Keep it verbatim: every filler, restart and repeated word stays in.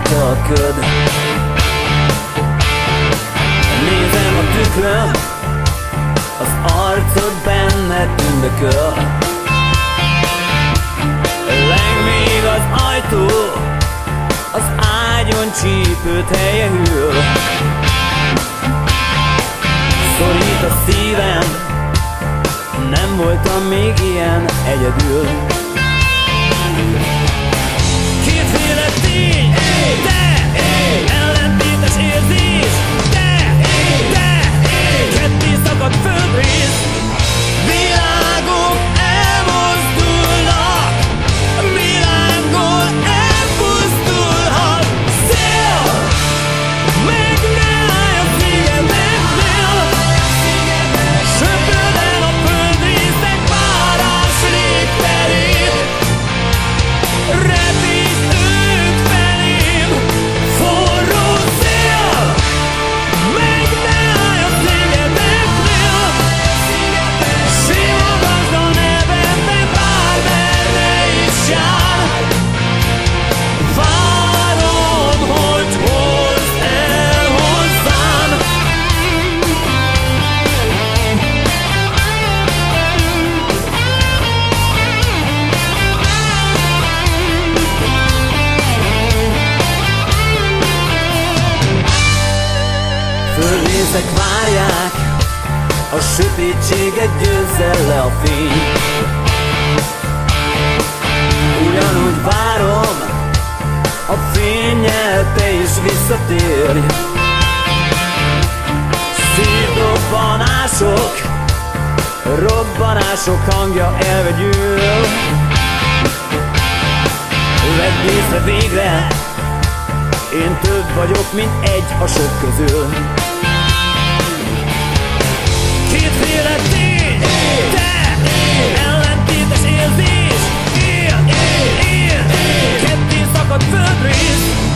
rajta a köd. Nézem a tükröm, az arcod benne tündököl. Leng még az ajtó, az ágyon csípőt helye hűl. Szorít a szívem, nem voltam még ilyen egyedül. Kétféle tény, de ellentétes érzés, de, de ketté szakadt földrész. Világok elmozdulnak, világból elpusztulhat. Szél, meg ne állj a szigeteknél, söpöd el a földrészek párás légterét. Repíts ők felém, forró szél, meg ne állj a szigeteknél. Simogasd a nevemet, bármerre is jár. Várom, hogy hozd el hozzám. Földrészek várják, a sötétséget győzze le a fény. Ugyanúgy várom, a fénnyel te is visszatérj. Szívdobbanások, robbanások hangja elvegyül. Vedd észre végre, én több vagyok, mint egy a sok közül. Kétféle tény, de ellentétes érzés. Él, él, él, ketté szakadt földrész.